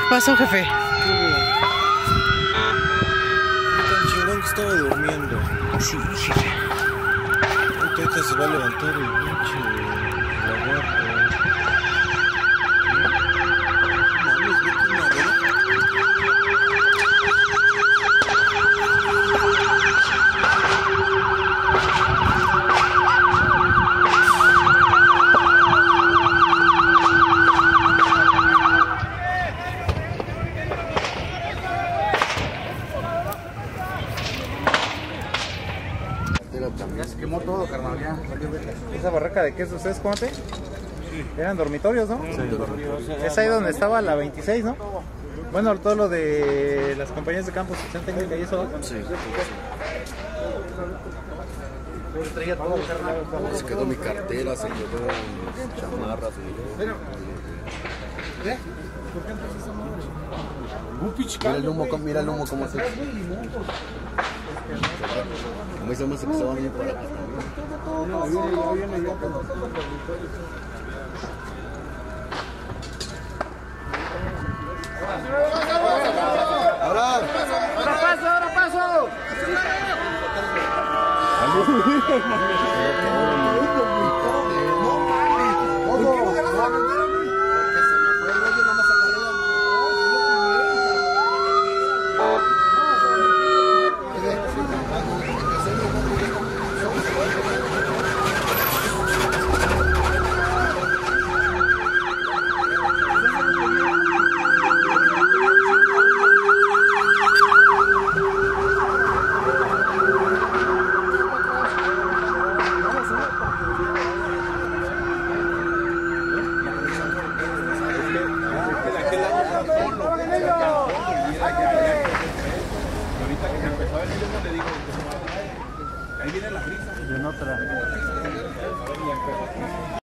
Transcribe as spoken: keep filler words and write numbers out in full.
pasó, jefe? Tan chingón que estaba durmiendo. Sí, jefe. Ahorita se va a levantar el pinche lagarto. Mames, ve que una vela. Ya se quemó todo, carnal, ya. ¿Esa barraca de quesos es, Conte? Sí. Eran dormitorios, ¿no? Sí, dormitorios. Es ahí donde estaba la veintiséis, ¿no? Bueno, todo lo de las compañías de campo, sección técnica y eso. Sí. Sí. Se quedó mi cartera, se quedó mis chamarras, se quedó... ¿Eh? Mira el humo, mira el humo cómo se... A mí se me hace que se van a ir para acá también. ¡Ahora! ¡Ahora paso, ahora paso! Ahorita que se empezó a venir, le digo, ahí viene la brisa. En otra.